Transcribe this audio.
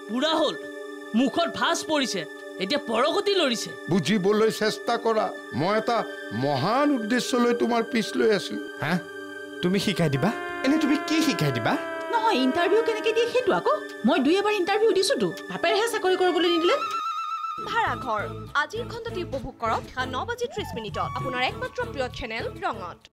বুঢ়া হ'ল মুখত ভাঁজ পৰিছে এতিয়া পৰগতি লৰিছে বুজিবলৈ চেষ্টা কৰা মই এটা মহান উদ্দেশ্যলৈ তোমাৰ পিছ লৈ আছিলো হা তুমি শিকাই দিবা এনে তুমি কি শিকাই দিবা নহয় ইণ্টাৰভিউ কেনেকৈ দিয়ে সেইটো আকৌ মই 2 এবাৰ ইণ্টাৰভিউ দিছোতো বাপেৰেহে চাকৰি কৰিবলৈ নিদিলে ভাড়াঘৰ আজিৰ খণ্ডটি উপভোগ কৰক 9:30 আপোনাৰ একমাত্ৰ প্ৰিয় চেনেল ৰঙত